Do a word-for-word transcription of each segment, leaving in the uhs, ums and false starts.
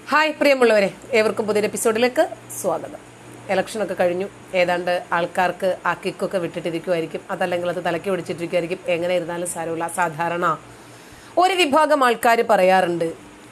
Hi പ്രിയമുള്ളവരെ, ഏവർക്കും പുതിയൊരു എപ്പിസോഡിലേക്ക് സ്വാഗതം. ഇലക്ഷനൊക്കെ കഴിഞ്ഞു. ഏതാണ്ട് ആൾക്കാർക്ക് ആ കിക്കൊക്കെ വിട്ടിട്ടിരിക്കുമായിരിക്കും, അതല്ലെങ്കിൽ അത് തലയ്ക്ക് പിടിച്ചിട്ടിരിക്കുമായിരിക്കും. എങ്ങനെ ഇരുന്നാലും സാരമില്ല. സാധാരണ ഒരു വിഭാഗം ആൾക്കാർ പറയാറുണ്ട്,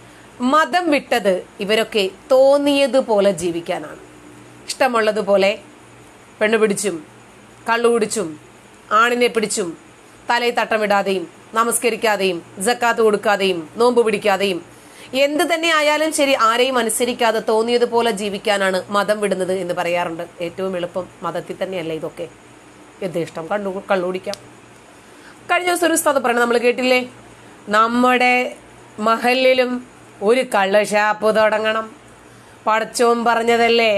മതം വിട്ടത് ഇവരൊക്കെ തോന്നിയതുപോലെ ജീവിക്കാനാണ്. ഇഷ്ടമുള്ളതുപോലെ പെണ്ണു പിടിച്ചും കള്ളു കുടിച്ചും ആണിനെ പിടിച്ചും തലയിൽ തട്ടമിടാതെയും നമസ്കരിക്കാതെയും സക്കാത്ത് കൊടുക്കാതെയും നോമ്പ് പിടിക്കാതെയും എന്ത് തന്നെ ആയാലും ശരി ആരെയും അനുസരിക്കാതെ തോന്നിയതുപോലെ ജീവിക്കാനാണ് മതം വിടുന്നത് എന്ന് പറയാറുണ്ട്. ഏറ്റവും എളുപ്പം മതത്തിൽ തന്നെയല്ല ഇതൊക്കെ. യഥേഷ്ടം കണ്ടു കള്ളുടിക്കാം. കഴിഞ്ഞ ദിവസം ഒരു സ്ഥലത്ത് പറയണത് നമ്മൾ കേട്ടില്ലേ, നമ്മുടെ മഹലിലും ഒരു കള്ള് ഷാപ്പ് തുടങ്ങണം. പടച്ചോൻ പറഞ്ഞതല്ലേ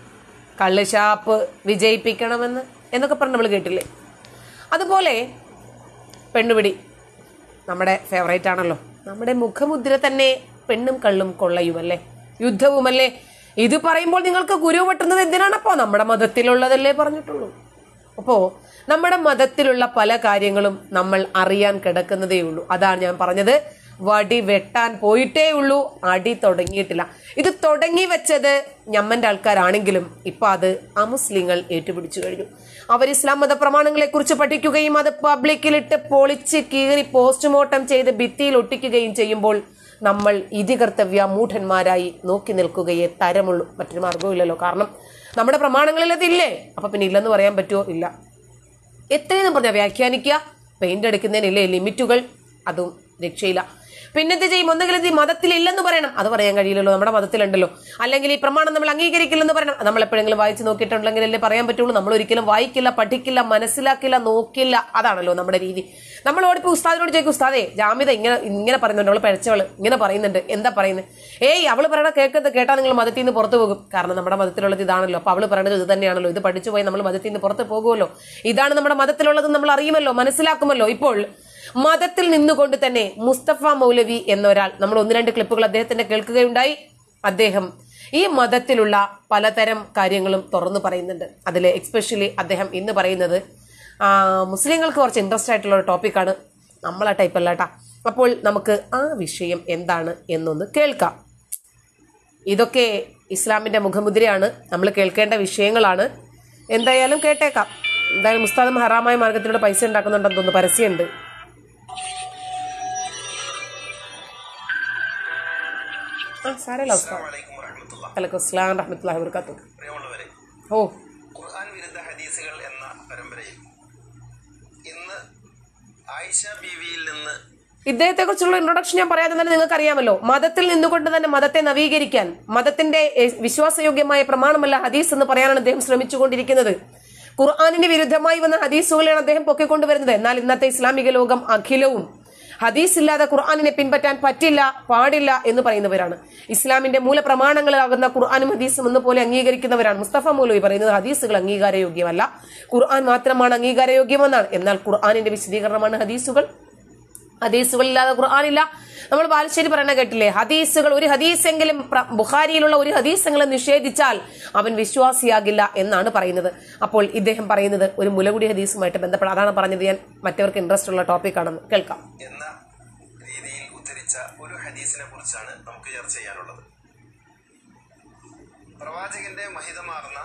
കള്ള് ഷാപ്പ് വിജയിപ്പിക്കണമെന്ന് എന്നൊക്കെ പറഞ്ഞ് നമ്മൾ കേട്ടില്ലേ. അതുപോലെ പെണ്ണുപിടി നമ്മുടെ ഫേവറേറ്റ് ആണല്ലോ. നമ്മുടെ മുഖമുദ്ര തന്നെ പെണ്ണും കള്ളും കൊള്ളയുമല്ലേ, യുദ്ധവുമല്ലേ. ഇത് പറയുമ്പോൾ നിങ്ങൾക്ക് ഗുരു വെട്ടുന്നത് എന്തിനാണപ്പോ? നമ്മുടെ മതത്തിലുള്ളതല്ലേ പറഞ്ഞിട്ടുള്ളൂ. അപ്പോ നമ്മുടെ മതത്തിലുള്ള പല കാര്യങ്ങളും നമ്മൾ അറിയാൻ കിടക്കുന്നതേ ഉള്ളൂ. അതാണ് ഞാൻ പറഞ്ഞത്, വടി വെട്ടാൻ പോയിട്ടേ ഉള്ളൂ, അടി തുടങ്ങിയിട്ടില്ല. ഇത് തുടങ്ങി വെച്ചത് ഞമ്മന്റെ ആൾക്കാരാണെങ്കിലും ഇപ്പൊ അത് അമുസ്ലിങ്ങൾ ഏറ്റുപിടിച്ചു കഴിഞ്ഞു. അവർ ഇസ്ലാം മത പ്രമാണങ്ങളെ കുറിച്ച് പഠിക്കുകയും അത് പബ്ലിക്കിലിട്ട് പൊളിച്ച് കീറി പോസ്റ്റ്മോർട്ടം ചെയ്ത് ഭിത്തിയിൽ ഒട്ടിക്കുകയും ചെയ്യുമ്പോൾ നമ്മൾ ഇതികർത്തവ്യ മൂഢന്മാരായി നോക്കി നിൽക്കുകയേ തരമുള്ളൂ. മറ്റൊരു മാർഗവും ഇല്ലല്ലോ. കാരണം നമ്മുടെ പ്രമാണങ്ങളിൽ അതില്ലേ. അപ്പൊ പിന്നെ ഇല്ലെന്ന് പറയാൻ പറ്റുമോ? ഇല്ല. എത്രയെന്ന് പറഞ്ഞാൽ വ്യാഖ്യാനിക്കുക. പെയിന്റ് അടിക്കുന്നതിനില്ലേ ലിമിറ്റുകൾ, അതും രക്ഷയില്ല. പിന്നെന്ത് ചെയ്യും? ഒന്നുകിൽ ഇത് മതത്തിൽ ഇല്ലെന്ന് പറയണം, അത് പറയാൻ കഴിയില്ലല്ലോ, നമ്മുടെ മതത്തിലുണ്ടല്ലോ. അല്ലെങ്കിൽ ഈ പ്രമാണം നമ്മൾ അംഗീകരിക്കില്ലെന്ന് പറയണം, നമ്മൾ എപ്പോഴെങ്കിലും വായിച്ച് നോക്കിയിട്ടുണ്ടെങ്കിലല്ലേ പറയാൻ പറ്റുള്ളൂ. നമ്മൾ ഒരിക്കലും വായിക്കില്ല, പഠിക്കില്ല, മനസ്സിലാക്കില്ല, നോക്കില്ല. അതാണല്ലോ നമ്മുടെ രീതി. നമ്മൾ ഓടിപ്പോ ഉസ്താദിനോട് ചോദിക്കും, ഉസ്താദേ ജാമിത ഇങ്ങനെ ഇങ്ങനെ പറയുന്നുണ്ട്, അവള് പഴച്ചവള് ഇങ്ങനെ പറയുന്നുണ്ട്, എന്താ പറയുന്നത്? ഏയ് അവള് പറയണ കേൾക്കുന്നത് കേട്ടാൽ നിങ്ങൾ മതത്തിൽ നിന്ന് പുറത്തു പോകും. കാരണം നമ്മുടെ മതത്തിലുള്ളത് ഇതാണല്ലോ, അപ്പൊ അവള് പറയുന്നത് ഇത് തന്നെയാണല്ലോ, ഇത് പഠിച്ചു പോയി നമ്മൾ മതത്തിൽ നിന്ന് പുറത്ത് പോകുമല്ലോ. ഇതാണ് നമ്മുടെ മതത്തിലുള്ളത് നമ്മൾ അറിയുമല്ലോ, മനസ്സിലാക്കുമല്ലോ. ഇപ്പോൾ മതത്തിൽ നിന്നുകൊണ്ട് തന്നെ മുസ്തഫ മൗലവി എന്ന ഒരാൾ, നമ്മൾ ഒന്ന് രണ്ട് ക്ലിപ്പുകൾ അദ്ദേഹത്തിന്റെ കേൾക്കുകയുണ്ടായി. അദ്ദേഹം ഈ മതത്തിലുള്ള പലതരം കാര്യങ്ങളും തുറന്നു പറയുന്നുണ്ട്. അതിൽ എക്സ്പെഷ്യലി അദ്ദേഹം ഇന്ന് പറയുന്നത് മുസ്ലിങ്ങൾക്ക് കുറച്ച് ഇൻട്രസ്റ്റ് ആയിട്ടുള്ള ഒരു ടോപ്പിക്കാണ്. നമ്മളാ ടൈപ്പ് അല്ല കേട്ടാ. അപ്പോൾ നമുക്ക് ആ വിഷയം എന്താണ് എന്നൊന്ന് കേൾക്കാം. ഇതൊക്കെ ഇസ്ലാമിന്റെ മുഖമുദ്രയാണ്, നമ്മൾ കേൾക്കേണ്ട വിഷയങ്ങളാണ്. എന്തായാലും കേട്ടേക്കാം. എന്തായാലും മുസ്താദും ഹറാമായ മാർഗത്തിലൂടെ പൈസ ഉണ്ടാക്കുന്നുണ്ടെന്ന് തോന്നുന്നു, പരസ്യമുണ്ട്. ഓ ഖുർആൻ വിരുദ്ധ ഹദീസുകൾ എന്ന പരമ്പരയിൽ ഇന്ന് ആയിഷ ബീവിയിൽ നിന്ന് ഇദ്ദേഹത്തെ കുറിച്ചുള്ള ഇൻട്രൊഡക്ഷൻ ഞാൻ പറയാതെ തന്നെ നിങ്ങൾക്ക് അറിയാമല്ലോ. മതത്തിൽ നിന്നുകൊണ്ട് തന്നെ മതത്തെ നവീകരിക്കാൻ, മതത്തിന്റെ വിശ്വാസയോഗ്യമായ പ്രമാണമല്ല ഹദീസ് എന്ന് പറയാനാണ് അദ്ദേഹം ശ്രമിച്ചുകൊണ്ടിരിക്കുന്നത്. ഖുർആനിന് വിരുദ്ധമായി വന്ന ഹദീസുകളാണ് അദ്ദേഹം പൊക്കിക്കൊണ്ടുവരുന്നത്. എന്നാൽ ഇന്നത്തെ ഇസ്ലാമിക ലോകം അഖിലവും ഹദീസ് ഇല്ലാതെ ഖുർആനിനെ പിൻപറ്റാൻ പറ്റില്ല, പാടില്ല എന്ന് പറയുന്നവരാണ്. ഇസ്ലാമിന്റെ മൂലപ്രമാണങ്ങളാകുന്ന ഖുർആനും ഹദീസും എന്നപോലെ അംഗീകരിക്കുന്നവരാണ്. മുസ്തഫ മൗലവി പറയുന്നത് ഹദീസുകൾ അംഗീകാരയോഗ്യമല്ല, ഖുർആൻ മാത്രമാണ് അംഗീകാരയോഗ്യമെന്നാണ്. എന്നാൽ ഖുർആനിന്റെ വിശദീകരണമാണ് ഹദീസുകൾ. ഹദീസുകളില്ലാതെ ഖുർആനില്ല. നമ്മൾ ബാലുശ്ശേരി പറയണ കേട്ടില്ലേ, ഹദീസുകൾ ഒരു ഹദീസെങ്കിലും ബുഖാരിയിലുള്ള ഒരു ഹദീസെങ്കിലും നിഷേധിച്ചാൽ അവൻ വിശ്വാസിയാകില്ല എന്നാണ് പറയുന്നത്. അപ്പോൾ ഇദ്ദേഹം പറയുന്നത് ഒരു മുലകുടി ഹദീസുമായിട്ട് ബന്ധപ്പെട്ട, അതാണ് പറഞ്ഞത്. ഞാൻ മറ്റവർക്ക് ഇൻട്രസ്റ്റ് ഉള്ള ടോപ്പിക്കാണെന്ന് കേൾക്കാം. എന്ന രീതിയിൽ ഉദ്ധരിച്ച ഒരു ഹദീസിനെ കുറിച്ചാണ് നമുക്ക് ചർച്ച ചെയ്യാനുള്ളത്. പ്രവാചകന്റെ മഹിതമാർന്ന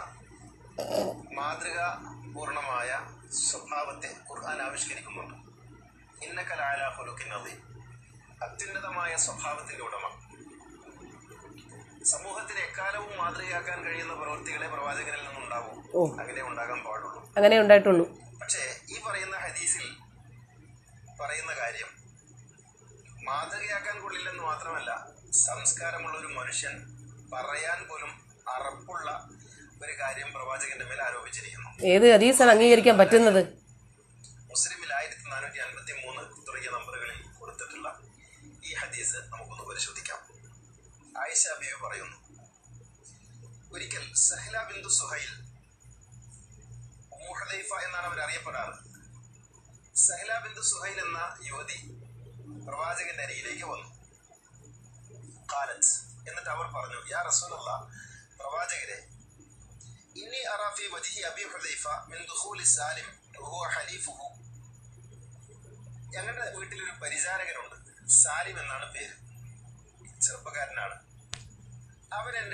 മാതൃകാപൂർണമായ സ്വഭാവത്തെ ഖുർആൻ ആവിഷ്കരിക്കുന്നുണ്ട്. ഇന്നക ലഅലാ ഖുലുഖിൻ അദീം, അത്യുന്നതമായ സ്വഭാവത്തിന്റെ ഉടമ. സമൂഹത്തിന് എക്കാലവും മാതൃകയാക്കാൻ കഴിയുന്ന പ്രവൃത്തികളെ പ്രവാചകനിൽ നിന്നുണ്ടാവും. അങ്ങനെ ഉണ്ടാകാൻ പാടുള്ളൂ, അങ്ങനെ ഉണ്ടായിട്ടുള്ളൂ. പക്ഷേ ഈ പറയുന്ന ഹദീസിൽ പറയുന്ന കാര്യം മാതൃകയാക്കാൻ കൊള്ളില്ലെന്ന് മാത്രമല്ല, സംസ്കാരമുള്ള ഒരു മനുഷ്യൻ പറയാൻ പോലും അറപ്പുള്ള ഒരു കാര്യം പ്രവാചകന്റെ മേൽ ആരോപിച്ചിരിക്കുന്നു. ഏത് ഹദീസാണ് അംഗീകരിക്കാൻ പറ്റുന്നത്? മുസ്ലിമിൽ ആയിരത്തി നാനൂറ്റി അൻപത്തി മൂന്ന് തുടങ്ങിയ നമ്പറുകളിൽ കൊടുത്തിട്ടുള്ള ഈ ഹദീസ് നമുക്കൊന്ന് പരിശോധിക്കാം. ആയിഷ ബീവി പറയുന്നു, ഒരിക്കൽ സഹ്ല ബിന്തു സുഹൈൽ, ഉമ്മു ഹുദൈഫ എന്നാണ് അവർ അറിയപ്പെടാറ്. സഹ്ല ബിന്തു സുഹൈൽ എന്ന യുവതി പ്രവാചകന്റെ അരികിലേക്ക് വന്നു. ഖാലത്ത്, എന്നിട്ട് അവർ പറഞ്ഞു, യാ റസൂലല്ലാഹ്, പ്രവാചകരെ, ഇന്നി അറാ ഫീ വജ്ഹി അബീ ഹുദൈഫ മിൻ ദുഖൂലി സാലിം വഹുവ ഹലീഫുഹു, ഞങ്ങളുടെ വീട്ടിലൊരു പരിചാരകനുണ്ട്, സാലിം എന്നാണ് പേര്, ചെറുപ്പക്കാരനാണ്.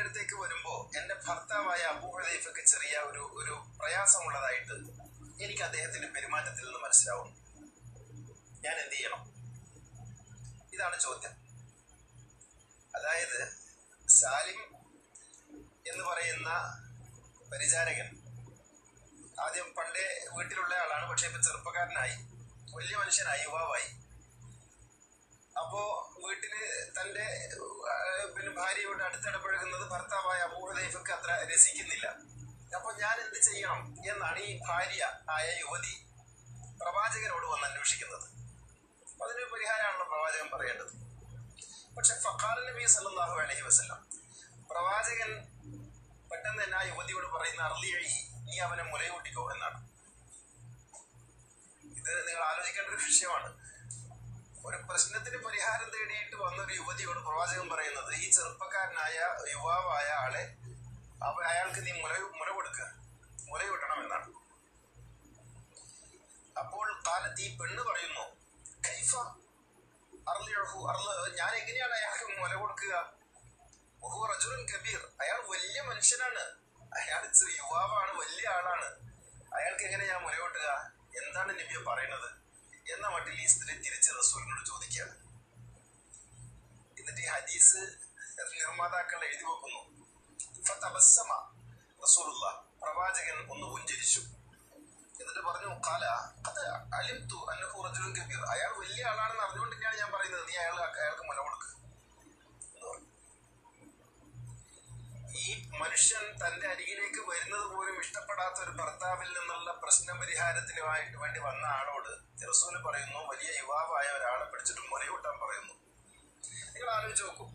അടുത്തേക്ക് വരുമ്പോ എന്റെ ഭർത്താവായ അബൂ ഹുദൈഫയ്ക്ക് ചെറിയ ഒരു ഒരു പ്രയാസമുള്ളതായിട്ട് എനിക്ക് അദ്ദേഹത്തിന്റെ പെരുമാറ്റത്തിൽ നിന്ന് മനസ്സിലാവും. ഞാൻ എന്ത് ചെയ്യണം? ഇതാണ് ചോദ്യം. അതായത് സാലിം എന്ന് പറയുന്ന പരിചാരകൻ ആദ്യം പണ്ടേ വീട്ടിലുള്ള ആളാണ്, പക്ഷെ ഇപ്പൊ ചെറുപ്പക്കാരനായി, വലിയ മനുഷ്യനായി, യുവാവായി. അപ്പോ വീട്ടില് തന്റെ പിന്നെ ഭാര്യയോട് അടുത്തിടപഴകുന്നത് ഭർത്താവായ അബൂ ഹുദൈഫയ്ക്ക് അത്ര രസിക്കുന്നില്ല. അപ്പൊ ഞാൻ എന്ത് ചെയ്യണം എന്നാണ് ഈ ഭാര്യ ആയ യുവതി പ്രവാചകനോട് വന്ന് അന്വേഷിക്കുന്നത്. അതിനൊരു പരിഹാരമാണല്ലോ പ്രവാചകൻ പറയേണ്ടത്. പക്ഷെ ഫഖാല നബി സല്ലല്ലാഹു അലൈഹി വസല്ലം, പ്രവാചകൻ പെട്ടെന്ന് തന്നെ ആ യുവതിയോട് പറയുന്ന അർളിയഴി, നീ അവനെ മുലയൂട്ടിക്കോ എന്നാണ്. ഇത് നിങ്ങൾ ആലോചിക്കേണ്ട ഒരു വിഷയമാണ്. ഒരു പ്രശ്നത്തിന് പരിഹാരം തേടിയിട്ട് വന്ന ഒരു യുവതിയോട് പ്രവാചകൻ പറയുന്നത്, ഈ ചെറുപ്പക്കാരനായ യുവാവായ ആളെ അയാൾക്ക് നീ മുല മുല കൊടുക്കുക, മുലയൂട്ടണം എന്നാണ്. അപ്പോൾ കാലത്ത് ഈ പെണ്ണ് പറയുന്നു, കൈഫ അർളിയഹു, അർള ഞാൻ എങ്ങനെയാണ് അയാൾക്ക് മുല കൊടുക്കുക? വഹുവ റജുലുൻ കബീർ, അയാൾ വലിയ മനുഷ്യനാണ്, അയാൾ യുവാവാണ്, വലിയ ആളാണ്, അയാൾക്ക് എങ്ങനെ ഞാൻ മുലയൂട്ടുക? എന്താണ് നബിയെ പറയുന്നത് എന്ന മട്ടിൽ ഈ സ്ത്രീ തിരിച്ച് റസൂലിനോട് ചോദിക്കുകയാണ്. എന്നിട്ട് ഈ ഹദീസ് നിർമ്മാതാക്കൾ എഴുതി വെക്കുന്നു. ഫതബസ്സമ റസൂലുള്ളാഹ്, പ്രവാചകൻ ഒന്ന് പുഞ്ചിരിച്ചു. എന്നിട്ട് പറഞ്ഞു, ഖാല ഖദ് അലിംതു അന്നഹു റജുലുൻ കബീർ, അയാൾ വലിയ ആളാണെന്ന് അറിഞ്ഞുകൊണ്ട് തന്നെയാണ് ഞാൻ പറയുന്നത്, നീ അയാൾ അയാൾക്ക് മുല കൊടുക്കുക എന്ന് പറഞ്ഞു. ഈ മനുഷ്യൻ തന്റെ അരികിലേക്ക് വരുന്നത് പോലും ഇഷ്ടപ്പെടാത്ത ഒരു ഭർത്താവിൽ നിന്നുള്ള പ്രശ്ന പരിഹാരത്തിനുമായിട്ട് വേണ്ടി വന്ന ആളോട് റസൂല് പറയുന്നു, വലിയ യുവാവായ ഒരാളെ പിടിച്ചിട്ട് മുലയൂട്ടാൻ പറയുന്നു. നിങ്ങൾ ആലോചിച്ച് നോക്കൂ.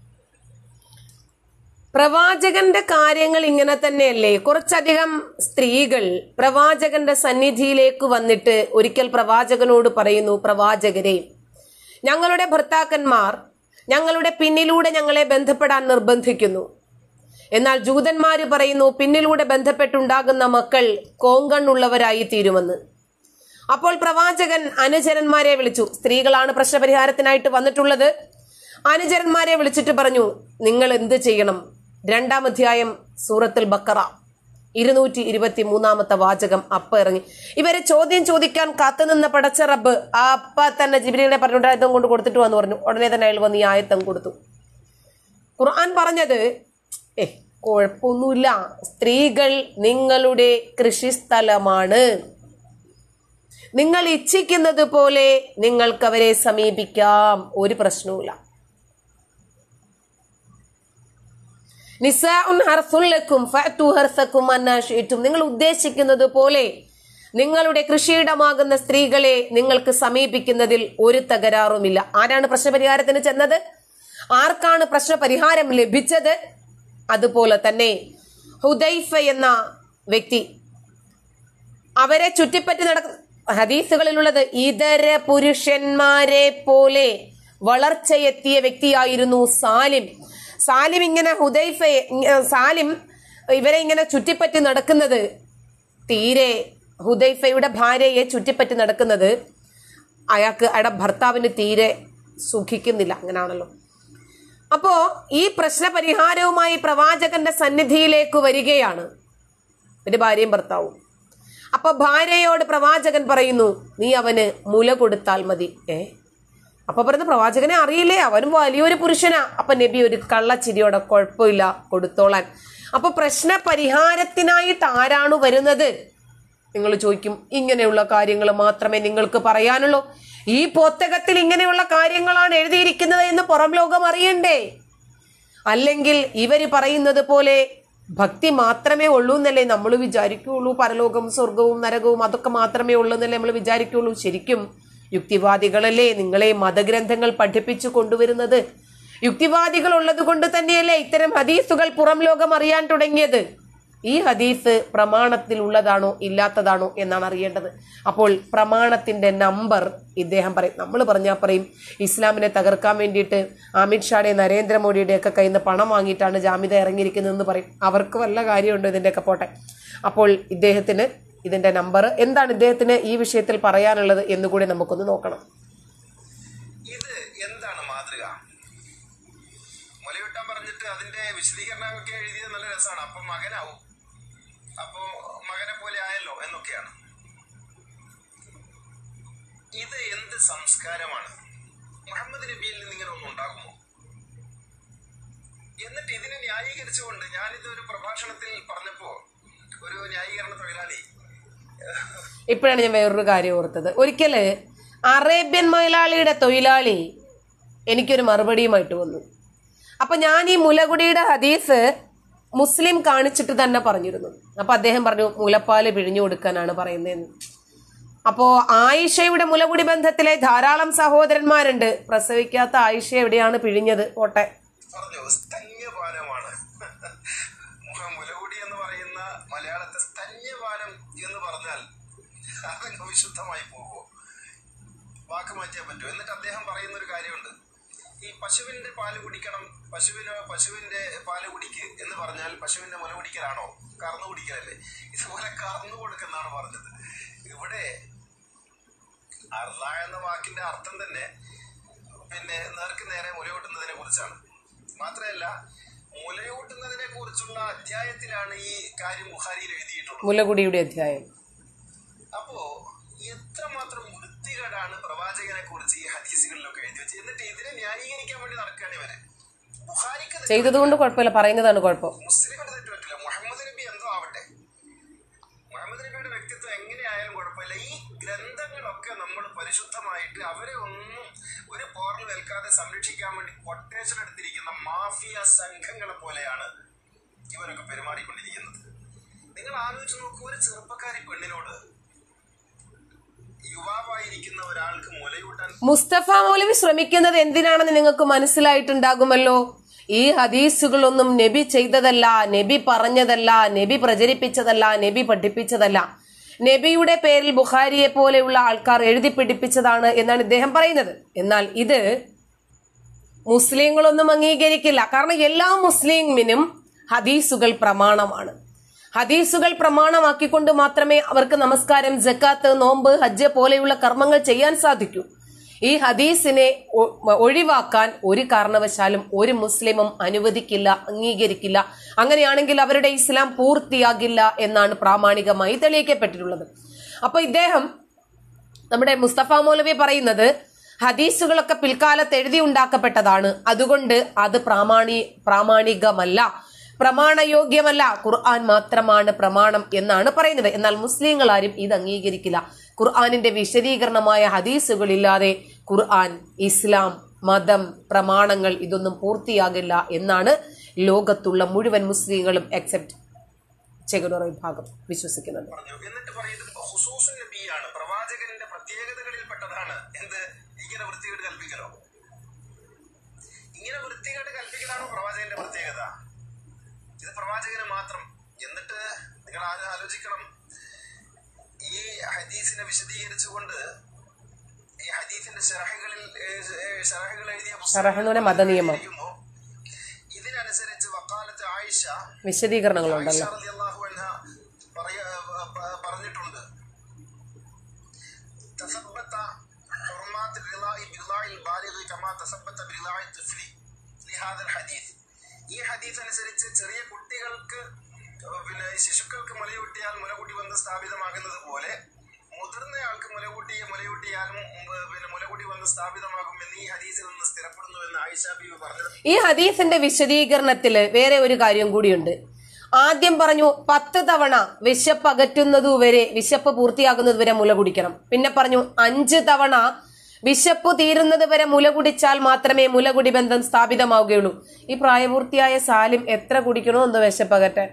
പ്രവാചകന്റെ കാര്യങ്ങൾ ഇങ്ങനെ തന്നെയല്ലേ? കുറച്ചധികം സ്ത്രീകൾ പ്രവാചകന്റെ സന്നിധിയിലേക്ക് വന്നിട്ട് ഒരിക്കൽ പ്രവാചകനോട് പറയുന്നു, പ്രവാചകരെ, ഞങ്ങളുടെ ഭർത്താക്കന്മാർ ഞങ്ങളുടെ പിന്നിലൂടെ ഞങ്ങളെ ബന്ധപ്പെടാൻ നിർബന്ധിക്കുന്നു. എന്നാൽ ജൂതന്മാര് പറയുന്നു, പിന്നിലൂടെ ബന്ധപ്പെട്ടുണ്ടാകുന്ന മക്കൾ കോങ്കണ്ണുള്ളവരായി തീരുമെന്ന്. അപ്പോൾ പ്രവാചകൻ അനുചരന്മാരെ വിളിച്ചു. സ്ത്രീകളാണ് പ്രശ്നപരിഹാരത്തിനായിട്ട് വന്നിട്ടുള്ളത്. അനുചരന്മാരെ വിളിച്ചിട്ട് പറഞ്ഞു, നിങ്ങൾ എന്ത് ചെയ്യണം? രണ്ടാം അധ്യായം സൂറത്തുൽ ബഖറ ഇരുന്നൂറ്റി ഇരുപത്തി മൂന്നാമത്തെ വാചകം അപ്പ ഇറങ്ങി. ഇവരെ ചോദ്യം ചോദിക്കാൻ കാത്തുനിന്ന പടച്ച റബ്ബ് ആ അപ്പ തന്നെ ജിബ്രീലിനെ പറഞ്ഞിട്ട് ആയത്തം കൊണ്ട് കൊടുത്തിട്ട് വന്ന് പറഞ്ഞു. ഉടനെ തന്നെ അയാൾ വന്ന് ഈ ആയത്തം കൊടുത്തു. ഖുർആൻ പറഞ്ഞത്, ഏ കുഴപ്പമൊന്നുമില്ല, സ്ത്രീകൾ നിങ്ങളുടെ കൃഷിസ്ഥലമാണ്, നിങ്ങൾ ഇച്ഛിക്കുന്നത് പോലെ നിങ്ങൾക്ക് അവരെ സമീപിക്കാം, ഒരു പ്രശ്നവുമില്ല. നിസാഉൻ ഹർസുൻ ലക്കും ഫഅതു ഹർസക്കും അന്നാ ശിഅ്തും, നിങ്ങൾ ഉദ്ദേശിക്കുന്നത് പോലെ നിങ്ങളുടെ കൃഷിയിടമാകുന്ന സ്ത്രീകളെ നിങ്ങൾക്ക് സമീപിക്കുന്നതിൽ ഒരു തകരാറുമില്ല. ആരാണ് പ്രശ്നപരിഹാരത്തിന് ചെന്നത്? ആർക്കാണ് പ്രശ്നപരിഹാരം ലഭിച്ചത്? അതുപോലെ തന്നെ ഹുദൈഫ എന്ന വ്യക്തി, അവരെ ചുറ്റിപ്പറ്റി നടക്കുന്ന ഹദീസുകളിലുള്ളത് ഇതര പുരുഷന്മാരെ പോലെ വളർച്ചയെത്തിയ വ്യക്തിയായിരുന്നു സാലിം. സാലിം ഇങ്ങനെ ഹുദൈഫ സാലിം ഇവരെ ഇങ്ങനെ ചുറ്റിപ്പറ്റി നടക്കുന്നത്, തീരെ ഹുദൈഫയുടെ ഭാര്യയെ ചുറ്റിപ്പറ്റി നടക്കുന്നത് അയാൾക്ക് അയാളുടെ ഭർത്താവിന് തീരെ സുഖിക്കുന്നില്ല. അങ്ങനെയാണല്ലോ. അപ്പോ ഈ പ്രശ്ന പരിഹാരവുമായി പ്രവാചകന്റെ സന്നിധിയിലേക്ക് വരികയാണ് ഒരു ഭാര്യയും ഭർത്താവും. അപ്പൊ ഭാര്യയോട് പ്രവാചകൻ പറയുന്നു, നീ അവന് മുല കൊടുത്താൽ മതി. ഏ അപ്പൊ പറയുന്ന പ്രവാചകനെ അറിയില്ലേ, അവനും വലിയൊരു പുരുഷനാ. അപ്പൊ നബി ഒരു കള്ളച്ചിരിയോടെ, കുഴപ്പമില്ല, കൊടുത്തോളാൻ. അപ്പൊ പ്രശ്ന പരിഹാരത്തിനായിട്ട് ആരാണ് വരുന്നത്? നിങ്ങൾ ചോദിക്കും, ഇങ്ങനെയുള്ള കാര്യങ്ങൾ മാത്രമേ നിങ്ങൾക്ക് പറയാനുള്ളൂ? ഈ പുസ്തകത്തിൽ ഇങ്ങനെയുള്ള കാര്യങ്ങളാണ് എഴുതിയിരിക്കുന്നത് എന്ന് പുറം ലോകം അറിയണ്ടേ? അല്ലെങ്കിൽ ഇവര് പറയുന്നത് പോലെ ഭക്തി മാത്രമേ ഉള്ളൂ എന്നല്ലേ നമ്മൾ വിചാരിക്കുള്ളൂ? പരലോകം, സ്വർഗവും നരകവും അതൊക്കെ മാത്രമേ ഉള്ളൂ എന്നല്ലേ നമ്മൾ വിചാരിക്കുള്ളൂ? ശരിക്കും യുക്തിവാദികളല്ലേ നിങ്ങളെ മതഗ്രന്ഥങ്ങൾ പഠിപ്പിച്ചു കൊണ്ടുവരുന്നത്? യുക്തിവാദികൾ ഉള്ളത് കൊണ്ട് തന്നെയല്ലേ ഇത്തരം ഹദീസുകൾ പുറം ലോകം അറിയാൻ തുടങ്ങിയത്? ഈ ഹദീസ് പ്രമാണത്തിൽ ഉള്ളതാണോ ഇല്ലാത്തതാണോ എന്നാണ് അറിയേണ്ടത്. അപ്പോൾ പ്രമാണത്തിന്റെ നമ്പർ ഇദ്ദേഹം പറയും. നമ്മൾ പറഞ്ഞാൽ പറയും ഇസ്ലാമിനെ തകർക്കാൻ വേണ്ടിയിട്ട് അമിത്ഷായുടെ നരേന്ദ്രമോദിയുടെ ഒക്കെ കയ്യിൽ നിന്ന് പണം വാങ്ങിയിട്ടാണ് ജാമിത ഇറങ്ങിയിരിക്കുന്നതെന്ന് പറയും. അവർക്ക് വല്ല കാര്യമുണ്ടോ ഇതിൻ്റെയൊക്കെ? പോട്ടെ. അപ്പോൾ ഇദ്ദേഹത്തിന് ഇതിന്റെ നമ്പർ എന്താണ്, ഇദ്ദേഹത്തിന് ഈ വിഷയത്തിൽ പറയാനുള്ളത് എന്നുകൂടി നമുക്കൊന്ന് നോക്കണം. ഇത് എന്താണ് മാതൃക? മുലയൂട്ടാൻ പറഞ്ഞിട്ട് അതിന്റെ വിശദീകരണമൊക്കെ എഴുതിയത് നല്ല രസമാണ്. അപ്പൊ മകനാവും, അപ്പോ മകനെ പോലെ ആയല്ലോ എന്നൊക്കെയാണ്. ഇത് എന്ത് സംസ്കാരമാണ്? മുഹമ്മദ് നബിയിൽ നിന്ന് ഇങ്ങനെ ഒന്നും ഉണ്ടാകുമോ? എന്നിട്ട് ഇതിനെ ന്യായീകരിച്ചുകൊണ്ട് ഞാനിത് ഒരു പ്രഭാഷണത്തിൽ പറഞ്ഞപ്പോ ഒരു ന്യായീകരണ തൊഴിലാളി, ഇപ്പോഴാണ് ഞാൻ വേറൊരു കാര്യം ഓർത്തത്. ഒരിക്കല് അറേബ്യൻ മലയാളിയുടെ തൊഴിലാളി എനിക്കൊരു മറുപടിയുമായിട്ട് വന്നു. അപ്പൊ ഞാൻ ഈ മുലകുടിയുടെ ഹദീസ് മുസ്ലിം കാണിച്ചിട്ട് തന്നെ പറഞ്ഞിരുന്നു. അപ്പൊ അദ്ദേഹം പറഞ്ഞു മുലപ്പാല് പിഴിഞ്ഞു കൊടുക്കാനാണ് പറയുന്നതെന്ന്. അപ്പോ ആയിഷയുടെ മുലകുടി ബന്ധത്തിലെ ധാരാളം സഹോദരന്മാരുണ്ട്. പ്രസവിക്കാത്ത ആയിഷ എവിടെയാണ് പിഴിഞ്ഞത്? പോട്ടെ. പറഞ്ഞു സ്തന്യപാനമാണ് മുലകുടി എന്ന് പറയുന്ന മലയാളത്തെ സ്തന്യപാനം എന്ന് പറഞ്ഞാൽ അതങ്ങ് വിശുദ്ധമായി പോകുമോ? വാക്ക് മാറ്റിയാൻ പറ്റുമോ? എന്നിട്ട് അദ്ദേഹം പറയുന്ന ഒരു കാര്യമുണ്ട്, ഈ പശുവിന്റെ പാല് കുടിക്കണം, പശുവിന് പശുവിന്റെ പാല് കുടിക്ക് എന്ന് പറഞ്ഞാൽ പശുവിന്റെ മുല കുടിക്കലാണോ? കറന്നു കുടിക്കലല്ലേ? ഇതുപോലെ കറന്നു കൊടുക്കെന്നാണ് പറഞ്ഞത്. ഇവിടെ അർള എന്ന വാക്കിന്റെ അർത്ഥം തന്നെ പിന്നെ നേർക്ക് നേരെ മുലയൂട്ടുന്നതിനെ കുറിച്ചാണ്. മാത്രമല്ല മുലയൂട്ടുന്നതിനെ കുറിച്ചുള്ള അധ്യായത്തിലാണ് ഈ കാര്യം ബുഖാരിയിൽ എഴുതിയിട്ടുള്ളത്, മുലകുടിയുടെ അധ്യായം. അപ്പോ എത്രമാത്രം വൃത്തികേടാണ് പ്രവാചകനെ കുറിച്ച് ഈ ഹദീസുകളിലൊക്കെ എഴുതി വെച്ചത്. എന്നിട്ട് ഇതിനെ ന്യായീകരിക്കാൻ വേണ്ടി നടക്കുകയാണ് ഇവര്. ബുഖാരിക്ക് ചെയ്തതുകൊണ്ട് കുഴപ്പമില്ല, പറയുന്നതാണ് കുഴപ്പം. മുസ്ലിമിന് തെറ്റ് പറ്റില്ല. മുഹമ്മദ് നബി എന്തോ ആവട്ടെ, മുഹമ്മദ് നബിയുടെ വ്യക്തിത്വം എങ്ങനെയായാലും കുഴപ്പമില്ല. ഈ ഗ്രന്ഥങ്ങളൊക്കെ നമ്മൾ പരിശുദ്ധമായിട്ട് അവരെ ഒന്നും ഒരു പോറൽ നിൽക്കാതെ സംരക്ഷിക്കാൻ വേണ്ടി കൊട്ടേഷൻ എടുത്തിരിക്കുന്ന മാഫിയ സംഘങ്ങളെ പോലെയാണ് ഇവരൊക്കെ പെരുമാറിക്കൊണ്ടിരിക്കുന്നത്. നിങ്ങൾ ആലോചിച്ച് നോക്കൂ, ഒരു ചെറുപ്പക്കാരി പെണ്ണിനോട് യുവാവായിരിക്കുന്ന ഒരാൾക്ക് മുലയൂട്ടാൻ മുസ്തഫ മൗലവി ശ്രമിക്കുന്നത് എന്തിനാണെന്ന് നിങ്ങൾക്ക് മനസ്സിലായിട്ടുണ്ടാകുമല്ലോ. ഈ ഹദീസുകളൊന്നും നബി ചെയ്തതല്ല, നബി പറഞ്ഞതല്ല, നബി പ്രചരിപ്പിച്ചതല്ല, നബി പഠിപ്പിച്ചതല്ല. നബിയുടെ പേരിൽ ബുഖാരിയെ പോലെയുള്ള ആൾക്കാർ എഴുതി പിടിപ്പിച്ചതാണ് എന്നാണ് ഇദ്ദേഹം പറയുന്നത്. എന്നാൽ ഇത് മുസ്ലിങ്ങളൊന്നും അംഗീകരിക്കില്ല. കാരണം എല്ലാ മുസ്ലിമിനും ഹദീസുകൾ പ്രമാണമാണ്. ഹദീസുകൾ പ്രമാണമാക്കിക്കൊണ്ട് മാത്രമേ അവർക്ക് നമസ്കാരം, ജക്കാത്ത്, നോമ്പ്, ഹജ്ജ് പോലെയുള്ള കർമ്മങ്ങൾ ചെയ്യാൻ സാധിക്കൂ. ഈ ഹദീസിനെ ഒഴിവാക്കാൻ ഒരു കാരണവശാലും ഒരു മുസ്ലിമും അനുവദിക്കില്ല, അംഗീകരിക്കില്ല. അങ്ങനെയാണെങ്കിൽ അവരുടെ ഇസ്ലാം പൂർത്തിയാകില്ല എന്നാണ് പ്രാമാണികമായി തെളിയിക്കപ്പെട്ടിട്ടുള്ളത്. അപ്പൊ ഇദ്ദേഹം, നമ്മുടെ മുസ്തഫ മൗലവി പറയുന്നത് ഹദീസുകളൊക്കെ പിൽക്കാലത്ത് എഴുതി ഉണ്ടാക്കപ്പെട്ടതാണ്, അതുകൊണ്ട് അത് പ്രാമാണി പ്രാമാണികമല്ല, പ്രമാണയോഗ്യമല്ല, ഖുർആൻ മാത്രമാണ് പ്രമാണം എന്നാണ് പറയുന്നത്. എന്നാൽ മുസ്ലിങ്ങൾ ആരും ഇത് അംഗീകരിക്കില്ല. ഖുർആനിന്റെ വിശദീകരണമായ ഹദീസുകളില്ലാതെ ഖുർആൻ, ഇസ്ലാം, മതം, പ്രമാണങ്ങൾ ഇതൊന്നും പൂർത്തിയാകില്ല എന്നാണ് ലോകത്തുള്ള മുഴുവൻ മുസ്ലിങ്ങളും എക്സെപ്റ്റ് ചെകുനൂർ വിഭാഗം വിശ്വസിക്കുന്നത്. എന്നിട്ട് പറയുന്നത് ഖുസൂസുൻ നബിയാണ്, പ്രവാചകന്റെ പ്രത്യേകതകളിൽപ്പെട്ടതാണ്. എന്ത് ഇങ്ങനെ വൃത്തികേട് കൽപ്പിക്കലോ? ഇങ്ങനെ വൃത്തികേട് കൽപ്പിക്കലാണോ പ്രവാചകന്റെ പ്രത്യേകത? ഇത് പ്രവാചകന് മാത്രം. എന്നിട്ട് നിങ്ങൾ ആരും ആലോചിക്കണം, ഈ ഹദീസിനെ വിശദീകരിച്ചുകൊണ്ട് ഈ ഹദീസിന്റെ ഷറഹുകളിൽ ഷറഹുകൾ എഴുതിയ മതനിയമം ഇതിനനുസരിച്ച് വക്കാലത്ത് ആയിഷ വിശദീകരണങ്ങളുണ്ടല്ലോ റളിയല്ലാഹു അൻഹ പറഞ്ഞിട്ടുണ്ട്, തസബ്ബത ഹുർമാത്ത് റിളാഇ ബിളാഇൽ ബാലിഗി കമാ തസബ്ബത ബിളാഇ തഫ്ലി ലിഹാദൽ ഹദീസ്. ഈ ഹദീസ് അനുസരിച്ച് ചെറിയ കുട്ടികൾക്ക്, പിന്നെ ശിശുക്കൾക്ക് മുലയൂട്ടിയാൽ മുലകൂട്ടി ബന്ധം സ്ഥാപിതമാകുന്നത് പോലെ മുതിർന്നയാൾക്ക് മുലകൂട്ടിയ മുലയൂട്ടിയാലും പിന്നെ മുലകൂട്ടി ബന്ധം സ്ഥാപിതമാകുമെന്ന് ഈ ഹദീസിൽ നിന്ന് സ്ഥിരപ്പെടുന്നു എന്ന് ആയിഷ ബീവി പറഞ്ഞത്. ഈ ഹദീസിന്റെ വിശദീകരണത്തില് വേറെ ഒരു കാര്യം കൂടിയുണ്ട്. ആദ്യം പറഞ്ഞു പത്ത് തവണ വിശപ്പ് അകറ്റുന്നതുവരെ, വിശപ്പ് പൂർത്തിയാകുന്നതുവരെ മുല കുടിക്കണം. പിന്നെ പറഞ്ഞു അഞ്ച് തവണ വിശപ്പ് തീരുന്നത് വരെ മുല കുടിച്ചാൽ മാത്രമേ മുലകുടി ബന്ധം സ്ഥാപിതമാവുകയുള്ളൂ. ഈ പ്രായപൂർത്തിയായ സാലിം എത്ര കുടിക്കണോ എന്ന് വിശപ്പകറ്റാൻ?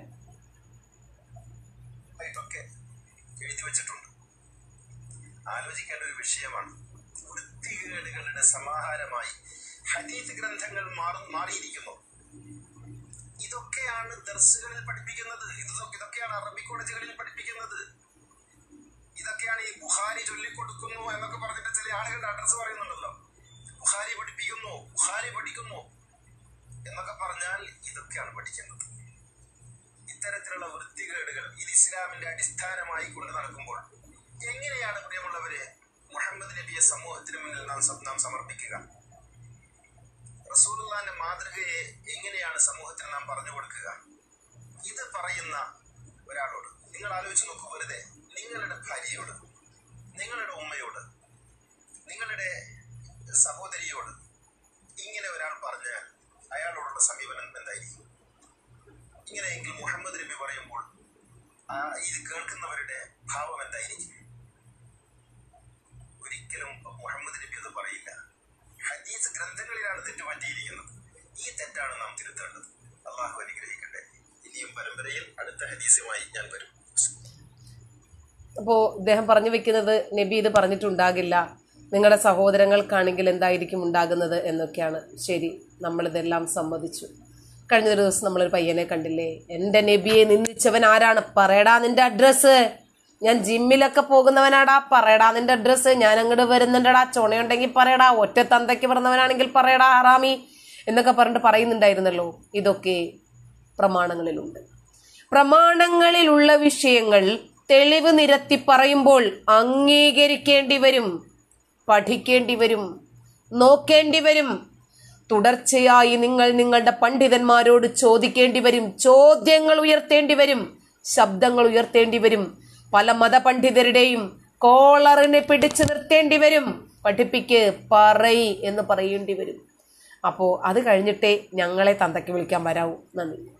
എഴുതി വെച്ചിട്ടുണ്ട്. ആലോചിക്കേണ്ട ഒരു വിഷയമാണ്. വൃത്തികേടുകളുടെ സമാഹാരമായി ഹദീസ് ഗ്രന്ഥങ്ങൾ മാറിയിരിക്കുന്നു. ഇതൊക്കെയാണ് ദർസുകളിൽ പഠിപ്പിക്കുന്നത്, ഇതൊക്കെയാണ് അറബി കോളേജുകളിൽ പഠിപ്പിക്കുന്നത്, ഇതൊക്കെയാണ് ഈ ബുഖാരി ചൊല്ലിക്കൊടുക്കുന്നു എന്നൊക്കെ പറഞ്ഞിട്ട് ചില ആളുകളുടെ അഡ്രസ് പറയുന്നുണ്ടല്ലോ. ബുഖാരി പഠിപ്പിക്കുന്നു, ബുഖാരി പഠിക്കുന്നു എന്നൊക്കെ പറഞ്ഞാൽ ഇതൊക്കെയാണ് പഠിക്കുന്നത്. ഇത്തരത്തിലുള്ള വൃത്തികേടുകൾ ഇത് ഇസ്ലാമിന്റെ അടിസ്ഥാനമായി കൊണ്ട് നടക്കുമ്പോൾ എങ്ങനെയാണ് പ്രിയമുള്ളവരെ മുഹമ്മദ് നബിയെ സമൂഹത്തിന് മുന്നിൽ നാം നാം സമർപ്പിക്കുക? റസൂലുള്ളാഹിന്റെ മാതൃകയെ എങ്ങനെയാണ് സമൂഹത്തിന് നാം പറഞ്ഞു കൊടുക്കുക? ഇത് പറയുന്ന ഒരാളോട് നിങ്ങൾ ആലോചിച്ച് നോക്കൂ. വെറുതെ നിങ്ങളുടെ ഭാര്യയോട്, നിങ്ങളുടെ ഉമ്മയോട്, നിങ്ങളുടെ സഹോദരിയോട് ഇങ്ങനെ ഒരാൾ പറഞ്ഞാൽ അയാളോടുള്ള സമീപനം എന്തായിരിക്കും? ഇങ്ങനെയെങ്കിൽ മുഹമ്മദ് നബി പറയുമ്പോൾ ആ ഇത് കേൾക്കുന്നവരുടെ ഭാവം എന്തായിരിക്കും? ഒരിക്കലും മുഹമ്മദ് നബി അത് പറയില്ല. ഹദീസ് ഗ്രന്ഥങ്ങളിലാണ് തെറ്റ് പറ്റിയിരിക്കുന്നത്. ഈ തെറ്റാണ് നാം തിരുത്തേണ്ടത്. അള്ളാഹു അനുഗ്രഹിക്കട്ടെ. ഇനിയും പരമ്പരയിൽ അടുത്ത ഹദീസുമായി ഞാൻ വരും. അപ്പോ ഇദ്ദേഹം പറഞ്ഞു വെക്കുന്നത് നബി ഇത് പറഞ്ഞിട്ടുണ്ടാകില്ല, നിങ്ങളുടെ സഹോദരങ്ങൾക്കാണെങ്കിൽ എന്തായിരിക്കും ഉണ്ടാകുന്നത് എന്നൊക്കെയാണ്. ശരി, നമ്മളിതെല്ലാം സമ്മതിച്ചു. കഴിഞ്ഞ ഒരു ദിവസം നമ്മളൊരു പയ്യനെ കണ്ടില്ലേ, എൻ്റെ നബിയെ നിന്ദിച്ചവൻ ആരാണ്? പറയടാ നിന്റെ അഡ്രസ്സ്. ഞാൻ ജിമ്മിലൊക്കെ പോകുന്നവനാടാ, പറയടാ നിന്റെ അഡ്രസ്സ്. ഞാൻ അങ്ങോട്ട് വരുന്നുണ്ടടാ, ചുണയുണ്ടെങ്കിൽ പറയടാ, ഒറ്റ തന്തയ്ക്ക് പറഞ്ഞവനാണെങ്കിൽ പറയടാ ഹറാമി എന്നൊക്കെ പറഞ്ഞിട്ട് പറയുന്നുണ്ടായിരുന്നല്ലോ. ഇതൊക്കെ പ്രമാണങ്ങളിലുണ്ട്. പ്രമാണങ്ങളിലുള്ള വിഷയങ്ങൾ തെളിവ് നിരത്തി പറയുമ്പോൾ അംഗീകരിക്കേണ്ടി വരും, പഠിക്കേണ്ടി വരും, നോക്കേണ്ടി വരും. തുടർച്ചയായി നിങ്ങൾ നിങ്ങളുടെ പണ്ഡിതന്മാരോട് ചോദിക്കേണ്ടി വരും, ചോദ്യങ്ങൾ ഉയർത്തേണ്ടി വരും, ശബ്ദങ്ങൾ ഉയർത്തേണ്ടി വരും. പല മതപണ്ഡിതരുടെയും കോളറിനെ പിടിച്ചു നിർത്തേണ്ടി വരും. പഠിപ്പിക്ക്, പറയ് എന്ന് പറയേണ്ടി വരും. അപ്പോൾ അത് കഴിഞ്ഞിട്ടേ ഞങ്ങളെ തന്തയ്ക്ക് വിളിക്കാൻ വരാവൂ. നന്ദി.